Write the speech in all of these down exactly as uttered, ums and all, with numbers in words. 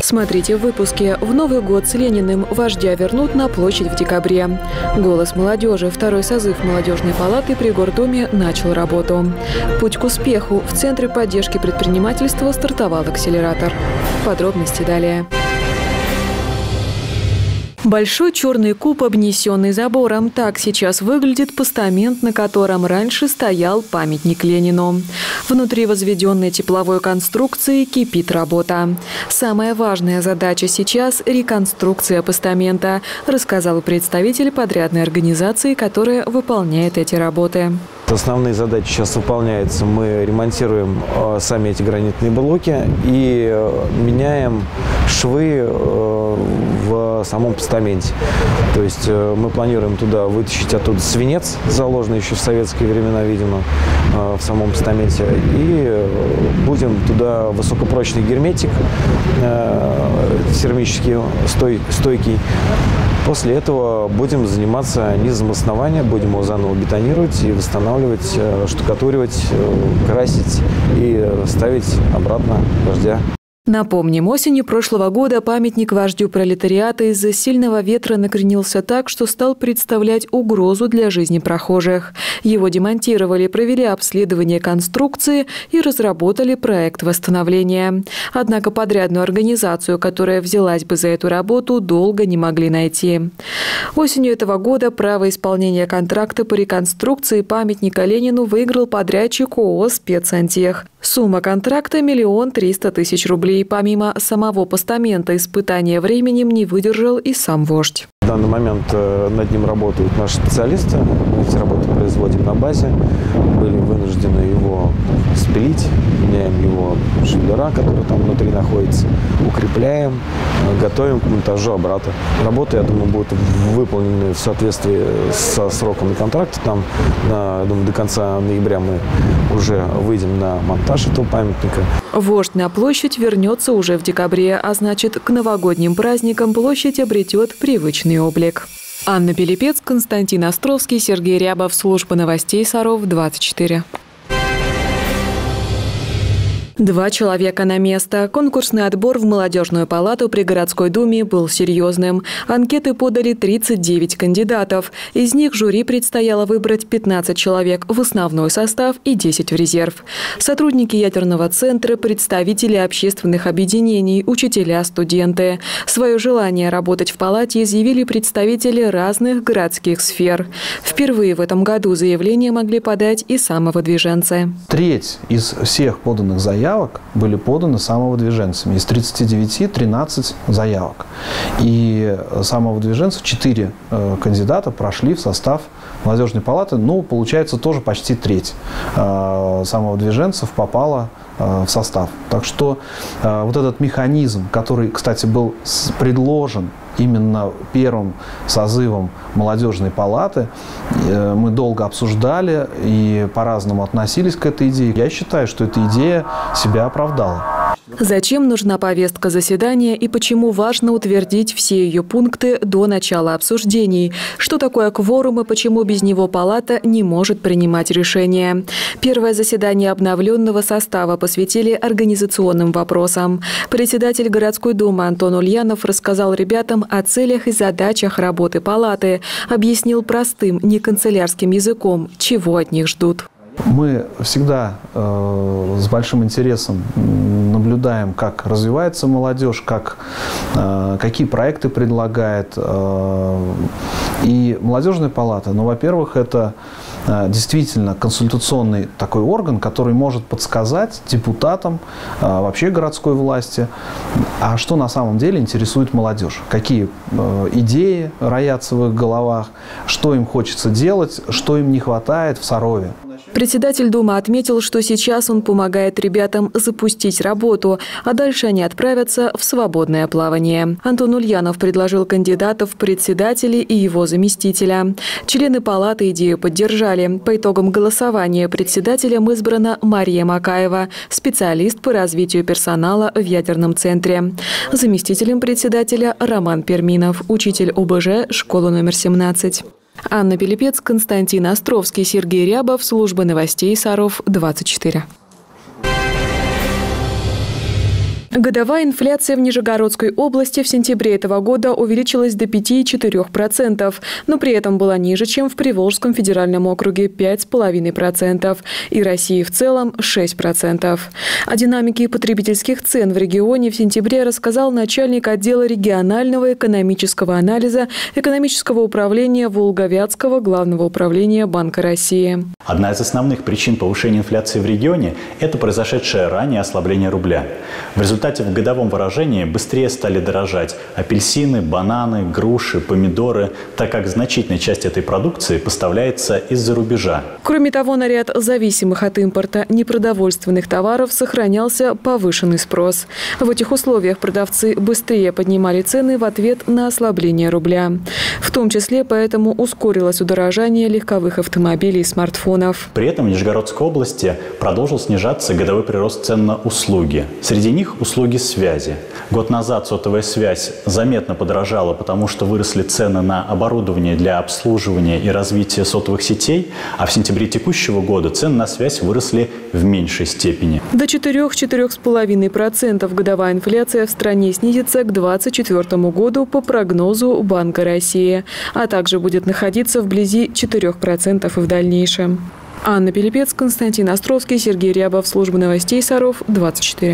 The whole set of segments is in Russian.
Смотрите в выпуске. В Новый год с Лениным вождя вернут на площадь в декабре. «Голос молодежи». Второй созыв молодежной палаты при Гордуме начал работу. Путь к успеху. В Центре поддержки предпринимательства стартовал акселератор. Подробности далее. Большой черный куб, обнесенный забором. Так сейчас выглядит постамент, на котором раньше стоял памятник Ленину. Внутри возведенной тепловой конструкции кипит работа. Самая важная задача сейчас – реконструкция постамента, рассказал представитель подрядной организации, которая выполняет эти работы. Основные задачи сейчас выполняются. Мы ремонтируем э, сами эти гранитные блоки и э, меняем швы э, в самом постаменте. То есть э, мы планируем туда вытащить оттуда свинец, заложенный еще в советские времена, видимо, э, в самом постаменте. И э, будем туда высокопрочный герметик, э, термический, стой, стойкий. После этого будем заниматься низом основания, будем его заново бетонировать и восстанавливать, штукатуривать, красить и ставить обратно вождя. Напомним, осенью прошлого года памятник вождю пролетариата из-за сильного ветра накренился так, что стал представлять угрозу для жизни прохожих. Его демонтировали, провели обследование конструкции и разработали проект восстановления. Однако подрядную организацию, которая взялась бы за эту работу, долго не могли найти. Осенью этого года право исполнения контракта по реконструкции памятника Ленину выиграл подрядчик ООО «Спецсантех». Сумма контракта – миллион триста тысяч рублей. Помимо самого постамента испытания временем не выдержал и сам вождь. В данный момент над ним работают наши специалисты. Мы эти работы производим на базе. Были вынуждены его спилить, меняем его швеллера, которые там внутри находятся, укрепляем, готовим к монтажу обратно. Работы, я думаю, будут выполнены в соответствии со сроками контракта. Там, на, думаю, до конца ноября мы уже выйдем на монтаж этого памятника. Вождь на площадь вернется уже в декабре, а значит, к новогодним праздникам площадь обретет привычный облик. Анна Пилипец, Константин Островский, Сергей Рябов. Служба новостей Саров, двадцать четыре. Два человека на место. Конкурсный отбор в молодежную палату при городской думе был серьезным. Анкеты подали тридцать девять кандидатов. Из них жюри предстояло выбрать пятнадцать человек в основной состав и десять в резерв. Сотрудники ядерного центра, представители общественных объединений, учителя, студенты. Свое желание работать в палате изъявили представители разных городских сфер. Впервые в этом году заявление могли подать и самовыдвиженцы. Треть из всех поданных заявок были поданы самовыдвиженцами. Из тридцати девяти – тринадцать заявок. И самовыдвиженцев четыре кандидата прошли в состав молодежной палаты. Ну, получается, тоже почти треть самовыдвиженцев попала в состав. Так что вот этот механизм, который, кстати, был предложен именно первым созывом молодежной палаты, мы долго обсуждали и по-разному относились к этой идее. Я считаю, что эта идея себя оправдала. Зачем нужна повестка заседания и почему важно утвердить все ее пункты до начала обсуждений? Что такое кворум и почему без него палата не может принимать решения? Первое заседание обновленного состава посвятили организационным вопросам. Председатель городской думы Антон Ульянов рассказал ребятам о целях и задачах работы палаты. Объяснил простым, не канцелярским языком, чего от них ждут. Мы всегда э, с большим интересом наблюдаем, как развивается молодежь, как, э, какие проекты предлагает. Э, и молодежная палата, ну, во-первых, это э, действительно консультационный такой орган, который может подсказать депутатам, э, вообще городской власти, а что на самом деле интересует молодежь, какие э, идеи роятся в их головах, что им хочется делать, что им не хватает в Сарове. Председатель Думы отметил, что сейчас он помогает ребятам запустить работу, а дальше они отправятся в свободное плавание. Антон Ульянов предложил кандидатов в председатели и его заместителя. Члены палаты идею поддержали. По итогам голосования председателем избрана Мария Макаева, специалист по развитию персонала в ядерном центре. Заместителем председателя Роман Перминов, учитель о бэ жэ, школа номер семнадцать. Анна Пилипец, Константин Островский, Сергей Рябов. Служба новостей Саров, двадцать четыре. Годовая инфляция в Нижегородской области в сентябре этого года увеличилась до пяти целых четырёх десятых процента, но при этом была ниже, чем в Приволжском федеральном округе пять целых пять десятых процента и России в целом шесть процентов. О динамике потребительских цен в регионе в сентябре рассказал начальник отдела регионального экономического анализа экономического управления Волговятского главного управления Банка России. Одна из основных причин повышения инфляции в регионе – это произошедшее ранее ослабление рубля. В результате в годовом выражении быстрее стали дорожать апельсины, бананы, груши, помидоры, так как значительная часть этой продукции поставляется из-за рубежа. Кроме того, на ряд зависимых от импорта непродовольственных товаров сохранялся повышенный спрос. В этих условиях продавцы быстрее поднимали цены в ответ на ослабление рубля. В том числе поэтому ускорилось удорожание легковых автомобилей и смартфонов. При этом в Нижегородской области продолжил снижаться годовой прирост цен на услуги. Среди них услуги связи. Год назад сотовая связь заметно подорожала, потому что выросли цены на оборудование для обслуживания и развития сотовых сетей, а в сентябре текущего года цены на связь выросли в меньшей степени. До четырёх — четырёх с половиной процентов годовая инфляция в стране снизится к двадцать четвёртому году по прогнозу Банка России, а также будет находиться вблизи четырёх процентов и в дальнейшем. Анна Пилипец, Константин Островский, Сергей Рябов, служба новостей Саров, двадцать четыре.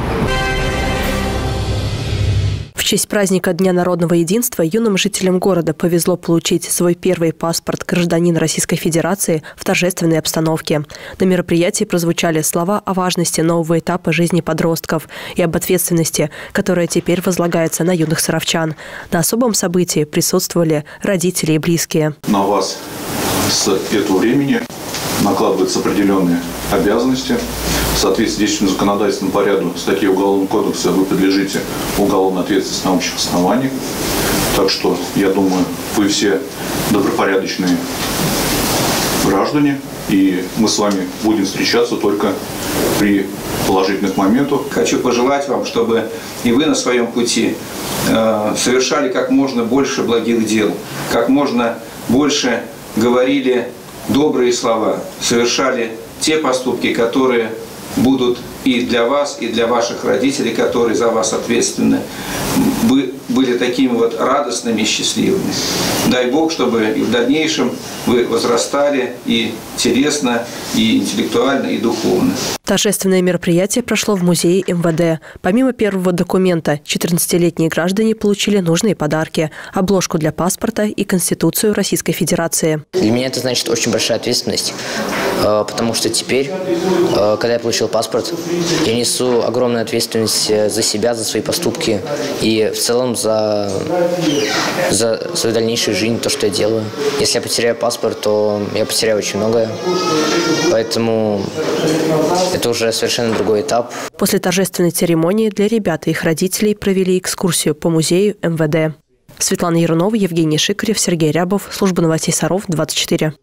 В честь праздника Дня народного единства юным жителям города повезло получить свой первый паспорт гражданина Российской Федерации в торжественной обстановке. На мероприятии прозвучали слова о важности нового этапа жизни подростков и об ответственности, которая теперь возлагается на юных саровчан. На особом событии присутствовали родители и близкие. На вас с этого времени накладываются определенные обязанности. В соответствии с действующим законодательным порядком статьи Уголовного кодекса вы подлежите уголовной ответственности на общих основаниях. Так что, я думаю, вы все добропорядочные граждане, и мы с вами будем встречаться только при положительных моментах. Хочу пожелать вам, чтобы и вы на своем пути э, совершали как можно больше благих дел, как можно больше говорили добрые слова, совершали те поступки, которые будут и для вас, и для ваших родителей, которые за вас ответственны, вы были такими вот радостными и счастливыми. Дай Бог, чтобы и в дальнейшем вы возрастали и телесно, и интеллектуально, и духовно. Торжественное мероприятие прошло в музее эм вэ дэ. Помимо первого документа, четырнадцатилетние граждане получили нужные подарки – обложку для паспорта и Конституцию Российской Федерации. Для меня это значит очень большая ответственность, потому что теперь, когда я получил паспорт, я несу огромную ответственность за себя, за свои поступки и в целом за, за свою дальнейшую жизнь, то, что я делаю. Если я потеряю паспорт, то я потеряю очень многое. Поэтому это уже совершенно другой этап. После торжественной церемонии для ребят и их родителей провели экскурсию по музею эм вэ дэ. Светлана Ярунова, Евгений Шикарев, Сергей Рябов, служба новостей Саров, двадцать четыре.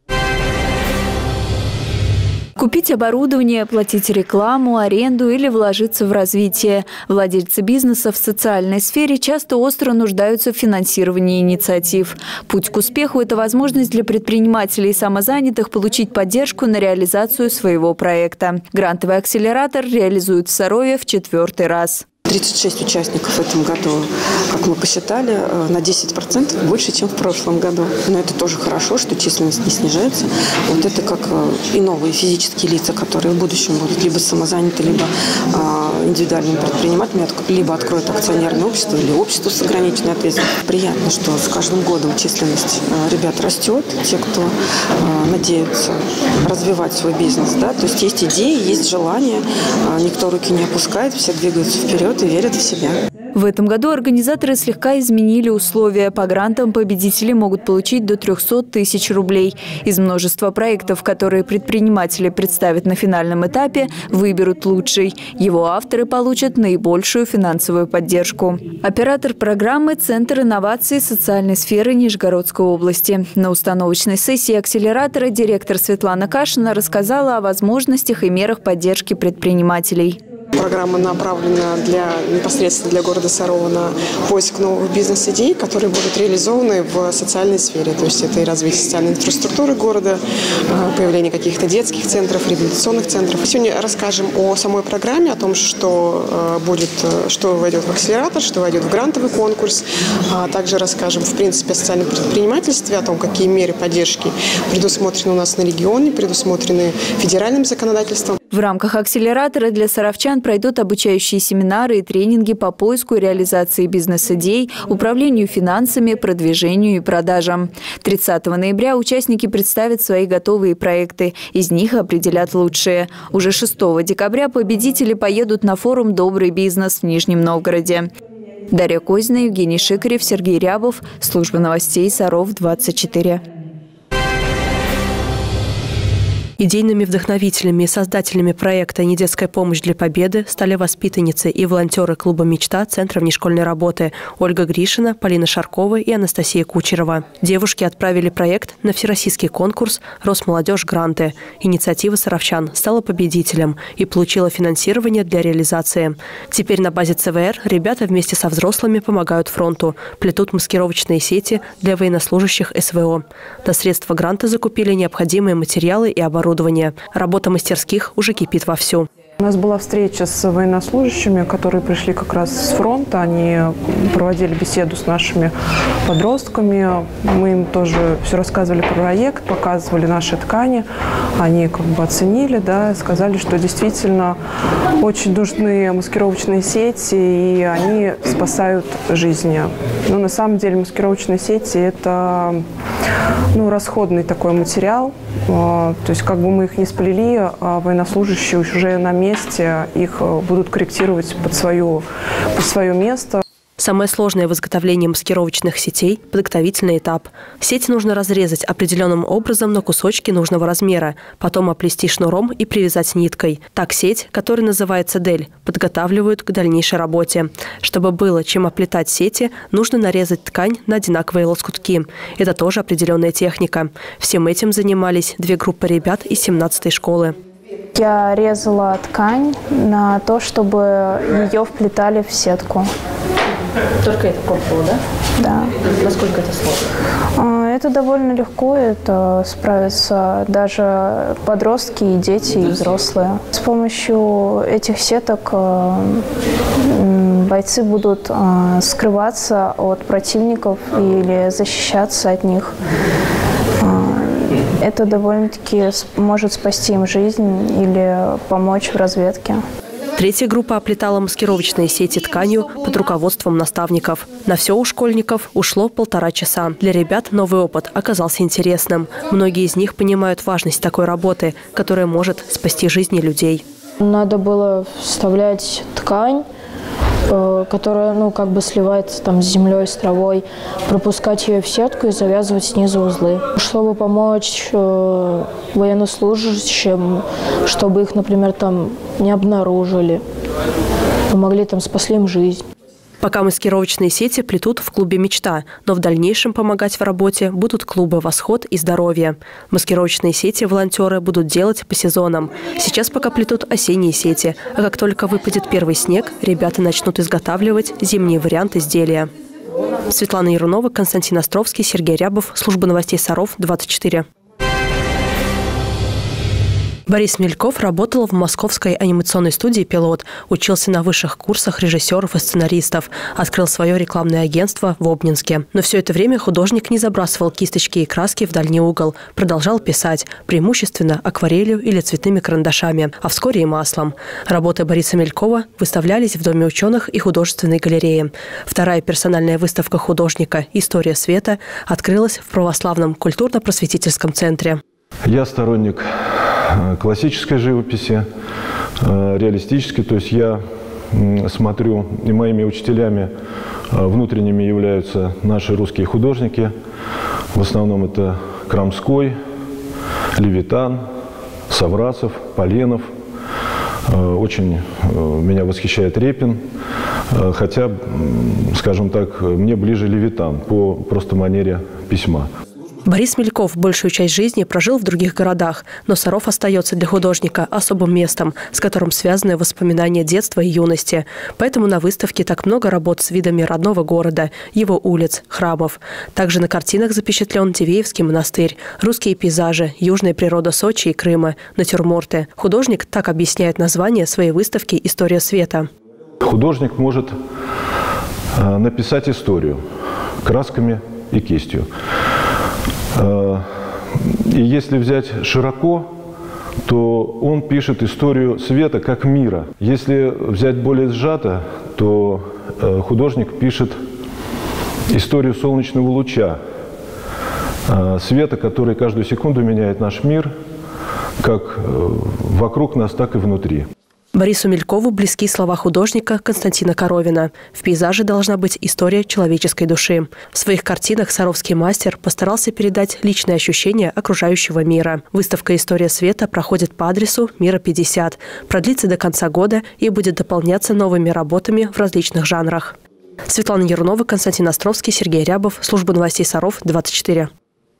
Купить оборудование, оплатить рекламу, аренду или вложиться в развитие. Владельцы бизнеса в социальной сфере часто остро нуждаются в финансировании инициатив. Путь к успеху – это возможность для предпринимателей и самозанятых получить поддержку на реализацию своего проекта. Грантовый акселератор реализует в Сарове в четвертый раз. тридцать шесть участников в этом году, как мы посчитали, на десять процентов больше, чем в прошлом году. Но это тоже хорошо, что численность не снижается. Вот это как и новые физические лица, которые в будущем будут либо самозаняты, либо индивидуальными предпринимателями, либо откроют акционерное общество или общество с ограниченной ответственностью. Приятно, что с каждым годом численность ребят растет, те, кто надеются развивать свой бизнес. Да? То есть есть идеи, есть желание, никто руки не опускает, все двигаются вперед и верят в себя. В этом году организаторы слегка изменили условия. По грантам победители могут получить до трёхсот тысяч рублей. Из множества проектов, которые предприниматели представят на финальном этапе, выберут лучший. Его авторы получат наибольшую финансовую поддержку. Оператор программы – Центр инноваций социальной сферы Нижегородской области. На установочной сессии акселератора директор Светлана Кашина рассказала о возможностях и мерах поддержки предпринимателей. Программа направлена для, непосредственно для города Сарова на поиск новых бизнес-идей, которые будут реализованы в социальной сфере. То есть это и развитие социальной инфраструктуры города, появление каких-то детских центров, реабилитационных центров. Сегодня расскажем о самой программе, о том, что будет, что войдет в акселератор, что войдет в грантовый конкурс. А также расскажем, в принципе, о социальном предпринимательстве, о том, какие меры поддержки предусмотрены у нас на регионе, предусмотрены федеральным законодательством. В рамках акселератора для саровчан пройдут обучающие семинары и тренинги по поиску и реализации бизнес-идей, управлению финансами, продвижению и продажам. тридцатого ноября участники представят свои готовые проекты. Из них определят лучшие. Уже шестого декабря победители поедут на форум «Добрый бизнес» в Нижнем Новгороде. Дарья Козина, Евгений Шикарев, Сергей Рябов. Служба новостей Саров двадцать четыре. Идейными вдохновителями и создателями проекта «Недетская помощь для победы» стали воспитанницы и волонтеры клуба «Мечта» Центра внешкольной работы Ольга Гришина, Полина Шаркова и Анастасия Кучерова. Девушки отправили проект на всероссийский конкурс «Росмолодежь. Гранты». Инициатива саровчан стала победителем и получила финансирование для реализации. Теперь на базе ЦВР ребята вместе со взрослыми помогают фронту, плетут маскировочные сети для военнослужащих СВО. На средства гранта закупили необходимые материалы и оборудование. Работа мастерских уже кипит вовсю. У нас была встреча с военнослужащими, которые пришли как раз с фронта. Они проводили беседу с нашими подростками. Мы им тоже все рассказывали про проект, показывали наши ткани. Они как бы оценили, да, сказали, что действительно очень нужны маскировочные сети, и они спасают жизни. Но на самом деле маскировочные сети – это ну, расходный такой материал. То есть как бы мы их не сплели, а военнослужащие уже на месте их будут корректировать под свое, под свое место. Самое сложное в изготовлении маскировочных сетей – подготовительный этап. Сеть нужно разрезать определенным образом на кусочки нужного размера, потом оплести шнуром и привязать ниткой. Так сеть, которая называется дель, подготавливают к дальнейшей работе. Чтобы было чем оплетать сети, нужно нарезать ткань на одинаковые лоскутки. Это тоже определенная техника. Всем этим занимались две группы ребят из семнадцатой школы. Я резала ткань на то, чтобы ее вплетали в сетку. Только это пробовала, да? Да. Насколько это сложно? Это довольно легко, это справятся даже подростки, и дети, и взрослые. С помощью этих сеток бойцы будут скрываться от противников или защищаться от них. Это довольно-таки может спасти им жизнь или помочь в разведке. Третья группа оплетала маскировочные сети тканью под руководством наставников. На все у школьников ушло полтора часа. Для ребят новый опыт оказался интересным. Многие из них понимают важность такой работы, которая может спасти жизни людей. Надо было вставлять ткань, которая ну, как бы сливается там, с землей, с травой, пропускать ее в сетку и завязывать снизу узлы. Чтобы помочь э, военнослужащим, чтобы их, например, там не обнаружили, помогли, там, спасли им жизнь. Пока маскировочные сети плетут в клубе «Мечта», но в дальнейшем помогать в работе будут клубы «Восход» и «Здоровье». Маскировочные сети волонтеры будут делать по сезонам. Сейчас пока плетут осенние сети, а как только выпадет первый снег, ребята начнут изготавливать зимний вариант изделия. Светлана Ярунова, Константин Островский, Сергей Рябов. Служба новостей Саров, двадцать четыре. Борис Мельков работал в московской анимационной студии «Пилот», учился на высших курсах режиссеров и сценаристов, открыл свое рекламное агентство в Обнинске. Но все это время художник не забрасывал кисточки и краски в дальний угол, продолжал писать, преимущественно акварелью или цветными карандашами, а вскоре и маслом. Работы Бориса Мелькова выставлялись в Доме ученых и художественной галерее. Вторая персональная выставка художника «История света» открылась в православном культурно-просветительском центре. Я сторонник классической живописи, реалистической. То есть я смотрю, и моими учителями внутренними являются наши русские художники. В основном это Крамской, Левитан, Саврасов, Поленов. Очень меня восхищает Репин. Хотя, скажем так, мне ближе Левитан по просто манере письма. Борис Мельков большую часть жизни прожил в других городах, но Саров остается для художника особым местом, с которым связаны воспоминания детства и юности. Поэтому на выставке так много работ с видами родного города, его улиц, храмов. Также на картинах запечатлен Дивеевский монастырь, русские пейзажи, южная природа Сочи и Крыма, натюрморты. Художник так объясняет название своей выставки «История света». Художник может написать историю красками и кистью. И если взять широко, то он пишет историю света как мира. Если взять более сжато, то художник пишет историю солнечного луча, света, который каждую секунду меняет наш мир, как вокруг нас, так и внутри. Борису Мелькову близки слова художника Константина Коровина. В пейзаже должна быть история человеческой души. В своих картинах саровский мастер постарался передать личные ощущения окружающего мира. Выставка «История света» проходит по адресу Мира пятьдесят, продлится до конца года и будет дополняться новыми работами в различных жанрах. Светлана Ярунова, Константин Островский, Сергей Рябов. Служба новостей Саров, двадцать четыре.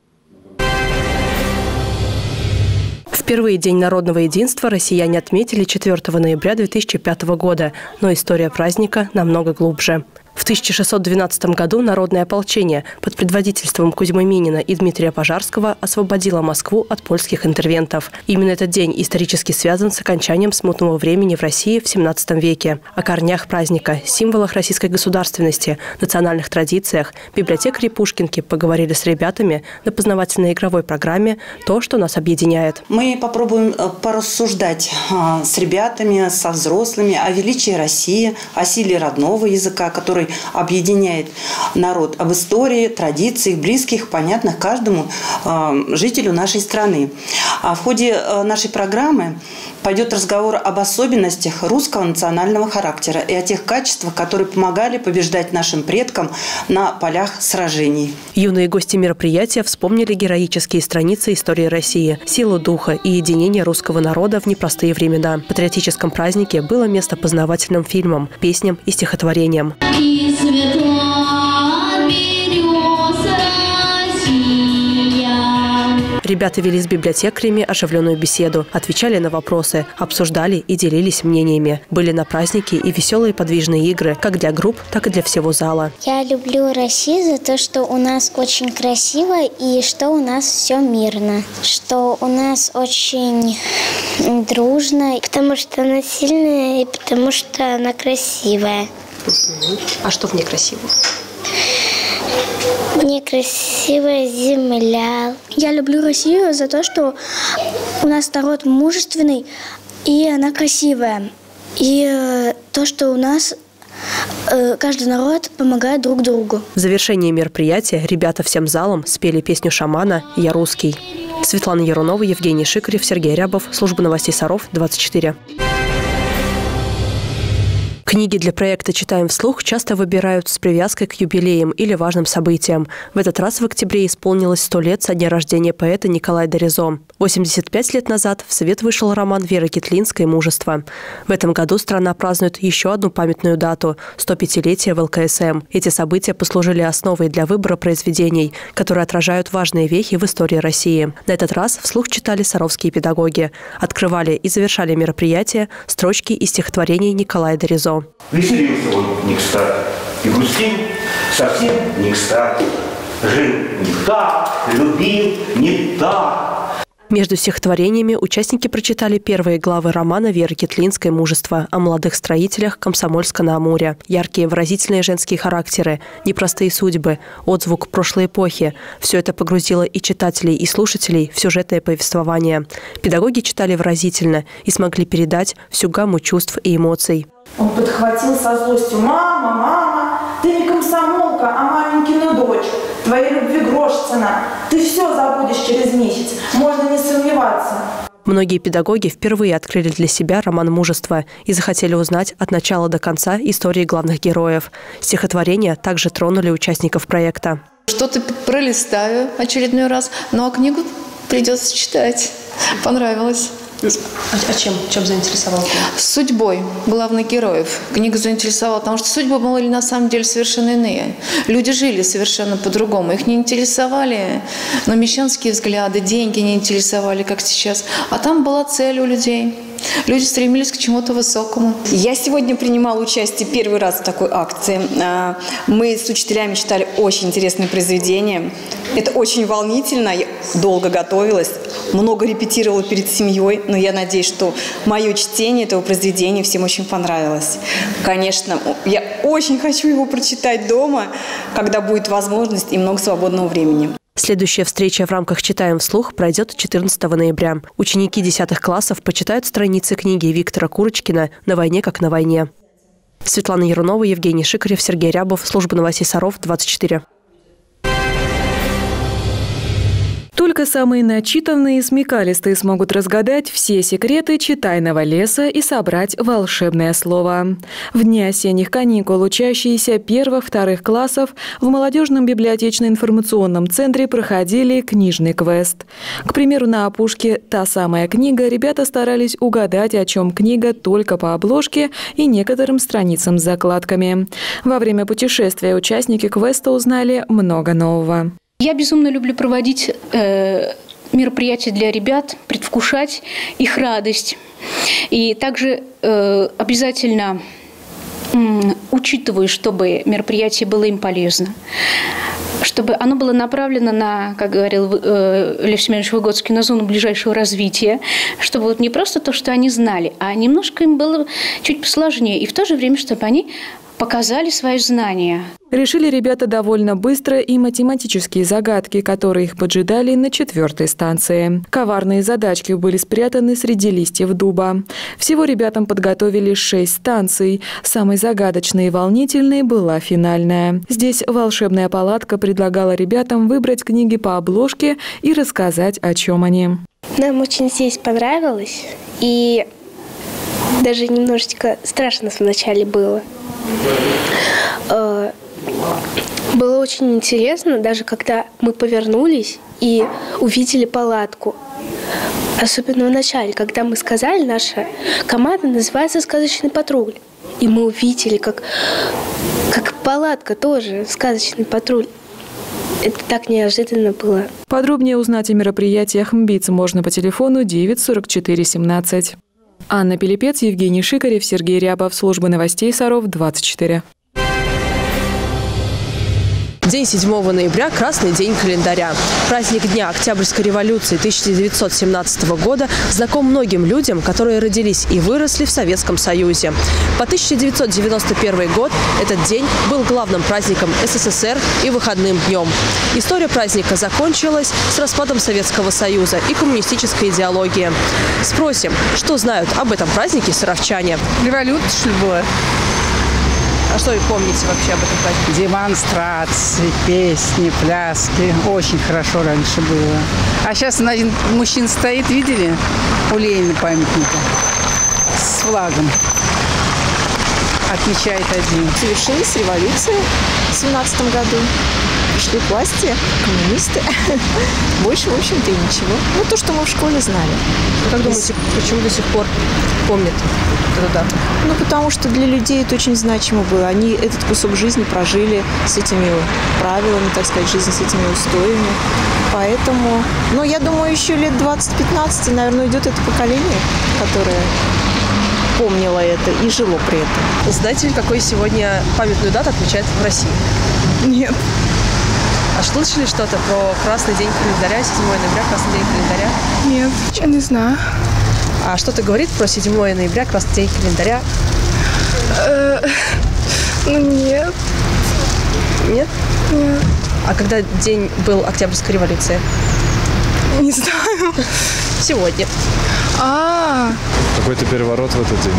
Впервые День народного единства россияне отметили четвёртого ноября две тысячи пятого года, но история праздника намного глубже. В тысяча шестьсот двенадцатом году народное ополчение под предводительством Кузьмы Минина и Дмитрия Пожарского освободило Москву от польских интервентов. Именно этот день исторически связан с окончанием смутного времени в России в семнадцатом веке. О корнях праздника, символах российской государственности, национальных традициях библиотекари Пушкинки поговорили с ребятами на познавательной игровой программе «То, что нас объединяет». Мы попробуем порассуждать с ребятами, со взрослыми о величии России, о силе родного языка, который объединяет народ, об истории, традициях, близких, понятных каждому э, жителю нашей страны. А в ходе э, нашей программы пойдет разговор об особенностях русского национального характера и о тех качествах, которые помогали побеждать нашим предкам на полях сражений. Юные гости мероприятия вспомнили героические страницы истории России, силу духа и единение русского народа в непростые времена. В патриотическом празднике было место познавательным фильмам, песням и стихотворениям. Ребята вели с библиотекарями оживленную беседу, отвечали на вопросы, обсуждали и делились мнениями. Были на празднике и веселые подвижные игры, как для групп, так и для всего зала. Я люблю Россию за то, что у нас очень красиво и что у нас все мирно. Что у нас очень дружно, потому что она сильная и потому что она красивая. А что в ней красиво? Некрасивая земля. Я люблю Россию за то, что у нас народ мужественный, и она красивая. И э, то, что у нас э, каждый народ помогает друг другу. В завершении мероприятия ребята всем залом спели песню шамана «Я русский». Светлана Ярунова, Евгений Шикарев, Сергей Рябов. Служба новостей Саров, двадцать четыре. Книги для проекта «Читаем вслух» часто выбирают с привязкой к юбилеям или важным событиям. В этот раз в октябре исполнилось сто лет со дня рождения поэта Николая Доризо. восемьдесят пять лет назад в свет вышел роман Веры Китлинской «Мужество». В этом году страна празднует еще одну памятную дату – сто пятилетие вэ эл ка эс эм. Эти события послужили основой для выбора произведений, которые отражают важные вехи в истории России. На этот раз вслух читали саровские педагоги. Открывали и завершали мероприятие строчки из стихотворений Николая Доризо. Веселился он не кстати, и грустил совсем не кстати. Жил не так, любил не так. Между стихотворениями участники прочитали первые главы романа Веры Китлинской «Мужество» о молодых строителях Комсомольска-на-Амуре. Яркие выразительные женские характеры, непростые судьбы, отзвук прошлой эпохи – все это погрузило и читателей, и слушателей в сюжетное повествование. Педагоги читали выразительно и смогли передать всю гамму чувств и эмоций. Он подхватил со злостью: «Мама, мама, ты не комсомолка, а маменькина дочь. Твоей любви грош цена. Ты все забудешь через месяц. Можно не сомневаться». Многие педагоги впервые открыли для себя роман «Мужество» и захотели узнать от начала до конца истории главных героев. Стихотворения также тронули участников проекта. Что-то пролистаю очередной раз, ну а книгу придется читать. Понравилось. А чем, чем заинтересовала? Судьбой главных героев. Книга заинтересовала, потому что судьбы были на самом деле совершенно иные. Люди жили совершенно по-другому. Их не интересовали, но мещанские взгляды, деньги не интересовали, как сейчас. А там была цель у людей. Люди стремились к чему-то высокому. Я сегодня принимала участие первый раз в такой акции. Мы с учителями читали очень интересные произведения. Это очень волнительно. Я долго готовилась, много репетировала перед семьей. Но я надеюсь, что мое чтение этого произведения всем очень понравилось. Конечно, я очень хочу его прочитать дома, когда будет возможность и много свободного времени. Следующая встреча в рамках «Читаем вслух» пройдет четырнадцатого ноября. Ученики десятых классов почитают страницы книги Виктора Курочкина «На войне, как на войне». Светлана Ярунова, Евгений Шикарев, Сергей Рябов. Служба новостей Саров, двадцать четыре. Только самые начитанные и смекалистые смогут разгадать все секреты читайного леса и собрать волшебное слово. В дни осенних каникул учащиеся первых-вторых классов в молодежном библиотечно-информационном центре проходили книжный квест. К примеру, на опушке «Та самая книга» ребята старались угадать, о чем книга, только по обложке и некоторым страницам с закладками. Во время путешествия участники квеста узнали много нового. Я безумно люблю проводить э, мероприятия для ребят, предвкушать их радость. И также э, обязательно э, учитываю, чтобы мероприятие было им полезно. Чтобы оно было направлено на, как говорил э, Лев Семенович Выгодский, на зону ближайшего развития, чтобы вот не просто то, что они знали, а немножко им было чуть посложнее. И в то же время, чтобы они показали свои знания. Решили ребята довольно быстро и математические загадки, которые их поджидали на четвертой станции. Коварные задачки были спрятаны среди листьев дуба. Всего ребятам подготовили шесть станций. Самой загадочной и волнительной была финальная. Здесь волшебная палатка предлагала ребятам выбрать книги по обложке и рассказать, о чем они. Нам очень здесь понравилось, и даже немножечко страшно вначале было. Было очень интересно, даже когда мы повернулись и увидели палатку. Особенно в начале, когда мы сказали, наша команда называется «Сказочный патруль». И мы увидели, как, как палатка тоже «Сказочный патруль». Это так неожиданно было. Подробнее узнать о мероприятиях МБИЦ можно по телефону девять сорок четыре семнадцать. Анна Пилипец, Евгений Шикарев, Сергей Рябов. Служба новостей Саров, двадцать четыре. День седьмого ноября – красный день календаря. Праздник Дня Октябрьской революции тысяча девятьсот семнадцатого года знаком многим людям, которые родились и выросли в Советском Союзе. По тысяча девятьсот девяносто первый год этот день был главным праздником СССР и выходным днем. История праздника закончилась с распадом Советского Союза и коммунистической идеологии. Спросим, что знают об этом празднике саровчане. Революция, что ли, была? А что вы помните вообще об этом празднике? Демонстрации, песни, пляски. Очень хорошо раньше было. А сейчас один мужчина стоит, видели, у Ленина памятника, с флагом. Отмечает один. Совершилась революция в семнадцатом году. Пришли к власти коммунисты. Больше, в общем-то, и ничего. Ну, то, что мы в школе знали. Как думаете, почему до сих пор помнят эту дату? Ну, потому что для людей это очень значимо было. Они этот кусок жизни прожили с этими правилами, так сказать, жизнь с этими устоями. Поэтому, ну, я думаю, еще лет двадцать-пятнадцать, наверное, идет это поколение, которое помнило это и жило при этом. Знаете ли, какой сегодня памятную дату отмечают в России? Нет. А слышали что-то про красный день календаря, седьмого ноября, красный день календаря? Нет, я не знаю. А что-то говорит про седьмого ноября, красный день календаря? Ну, нет. Нет? Нет. А когда день был Октябрьской революции? Не знаю. Сегодня. А. Какой-то переворот в этот день.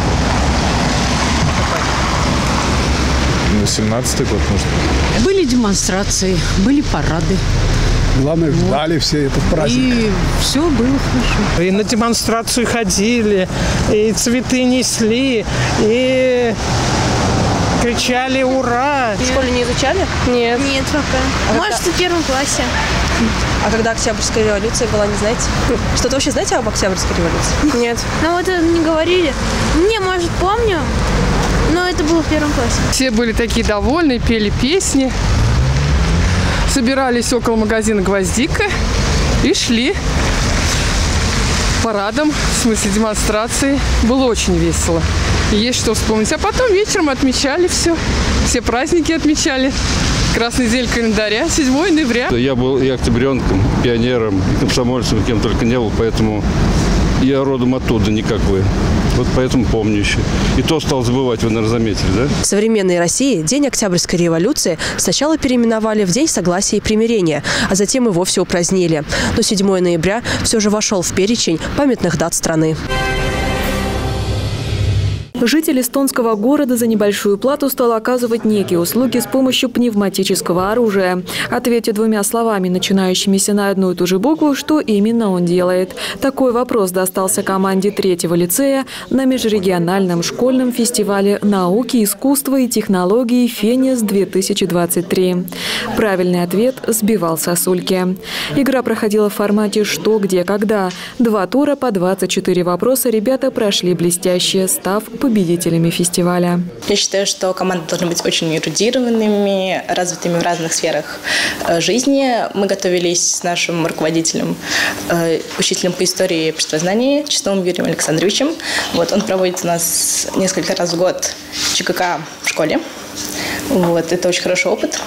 Ну, семнадцатый год, может. Были демонстрации, были парады. Главное, ждали все этот праздник. И все было хорошо. И на демонстрацию ходили, и цветы несли, и Кричали «Ура!». В школе не изучали? Нет. Нет пока. А Может, когда... в первом классе. А когда Октябрьская революция была, не знаете? Что-то вообще знаете об Октябрьской революции? Нет. Ну вот это не говорили. Не, может, помню, но это было в первом классе. Все были такие довольны, пели песни. Собирались около магазина «Гвоздика» и шли парадом, в смысле демонстрации. Было очень весело. И есть что вспомнить. А потом вечером отмечали все. Все праздники отмечали. Красный день календаря, седьмое ноября. Я был и октябренком, пионером, и комсомольцем, кем только не был, поэтому я родом оттуда, не как вы. Вот поэтому помню еще. И то стал забывать, вы, наверное, заметили, да? В современной России День Октябрьской революции сначала переименовали в День согласия и примирения, а затем и вовсе упразднили. Но седьмое ноября все же вошел в перечень памятных дат страны. Житель эстонского города за небольшую плату стал оказывать некие услуги с помощью пневматического оружия. Ответьте двумя словами, начинающимися на одну и ту же букву, что именно он делает. Такой вопрос достался команде третьего лицея на межрегиональном школьном фестивале науки, искусства и технологий «Фенис-две тысячи двадцать три». Правильный ответ – сбивал сосульки. Игра проходила в формате «Что, где, когда». Два тура по двадцать четыре вопроса ребята прошли блестяще, став победителями фестиваля. Я считаю, что команды должны быть очень эрудированными, развитыми в разных сферах жизни. Мы готовились с нашим руководителем, учителем по истории и обществознанию Чистовым Юрием Александровичем. Вот, он проводит у нас несколько раз в год ЧКК в школе. Вот, это очень хороший опыт.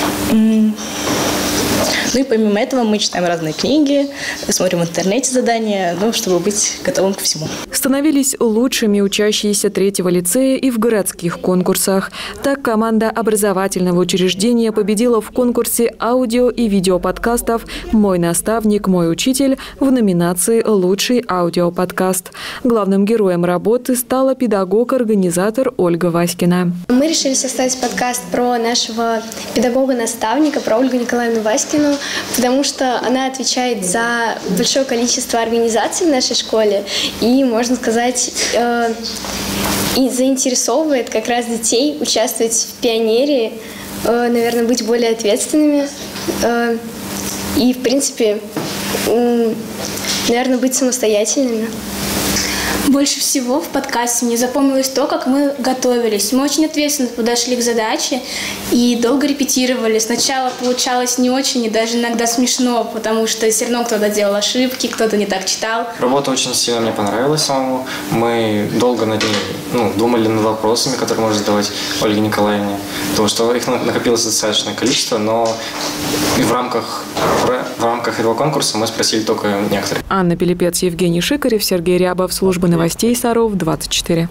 Ну и помимо этого мы читаем разные книги, смотрим в интернете задания, ну, чтобы быть готовым ко всему. Становились лучшими учащиеся третьего лицея и в городских конкурсах. Так команда образовательного учреждения победила в конкурсе аудио- и видеоподкастов «Мой наставник, мой учитель» в номинации «Лучший аудиоподкаст». Главным героем работы стала педагог-организатор Ольга Васькина. Мы решили составить подкаст про нашего педагога-наставника, про Ольгу Николаевну Васькину, потому что она отвечает за большое количество организаций в нашей школе и, можно сказать, э, и заинтересовывает как раз детей участвовать в пионерии, э, наверное, быть более ответственными э, и, в принципе, э, наверное, быть самостоятельными. Больше всего в подкасте мне запомнилось то, как мы готовились. Мы очень ответственно подошли к задаче и долго репетировали. Сначала получалось не очень и даже иногда смешно, потому что все равно кто-то делал ошибки, кто-то не так читал. Работа очень сильно мне понравилась самому. Мы долго над ней ну, думали над вопросами, которые можно задавать Ольге Николаевне. Потому что их накопилось достаточное количество, но и в рамках, в рамках этого конкурса мы спросили только некоторые. Анна Пилипец, Евгений Шикарев, Сергей Рябов, служба новостей Саров, двадцать четыре.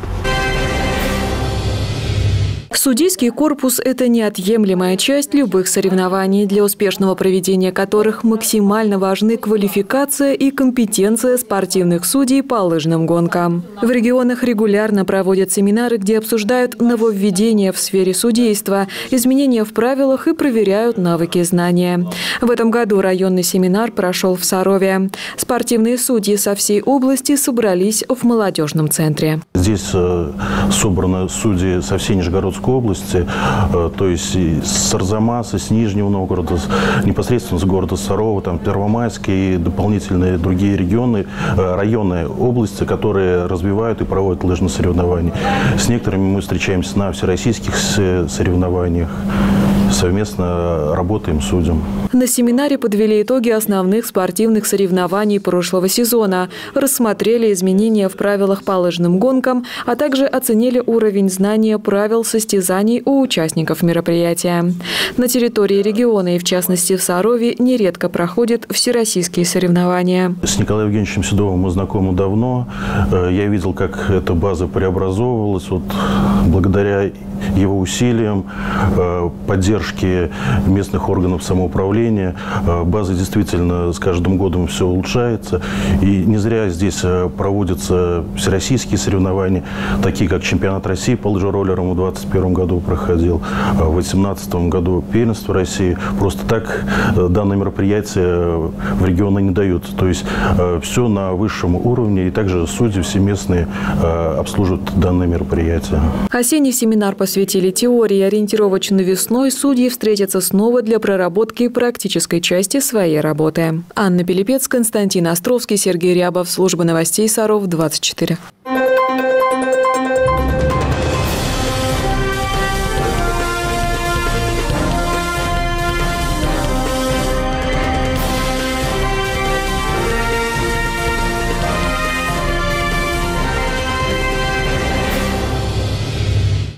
Судейский корпус – это неотъемлемая часть любых соревнований, для успешного проведения которых максимально важны квалификация и компетенция спортивных судей по лыжным гонкам. В регионах регулярно проводят семинары, где обсуждают нововведения в сфере судейства, изменения в правилах и проверяют навыки и знания. В этом году районный семинар прошел в Сарове. Спортивные судьи со всей области собрались в молодежном центре. Здесь собраны судьи со всей Нижегородской области, то есть с Арзамаса, с Нижнего Новгорода, непосредственно с города Сарова, там Первомайский и дополнительные другие регионы, районные области, которые развивают и проводят лыжные соревнования. С некоторыми мы встречаемся на всероссийских соревнованиях. Совместно работаем, судим. На семинаре подвели итоги основных спортивных соревнований прошлого сезона, рассмотрели изменения в правилах по лыжным гонкам, а также оценили уровень знания правил состязаний у участников мероприятия. На территории региона и, в частности, в Сарове нередко проходят всероссийские соревнования. С Николаем Евгеньевичем Седовым мы знакомы давно. Я видел, как эта база преобразовывалась. Вот благодаря его усилиям, поддержке местных органов самоуправления, база действительно с каждым годом все улучшается. И не зря здесь проводятся всероссийские соревнования, такие как чемпионат России по лыжероллерам в двадцать первом году проходил, в две тысячи восемнадцатом году первенство России. Просто так данное мероприятие в регионы не дают. То есть все на высшем уровне, и также судьи все местные обслуживают данное мероприятие. Осенний семинар посвящен Подсветили теории, ориентировочно весной судьи встретятся снова для проработки практической части своей работы. Анна Пилипец, Константин Островский, Сергей Рябов. Служба новостей Саров, двадцать четыре.